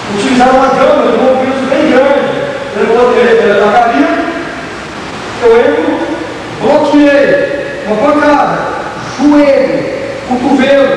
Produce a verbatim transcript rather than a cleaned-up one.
utilizaram uma gama de movimentos bem grande. Ele está caído, eu entro, bloqueei, uma pancada, joelho, cotovelo,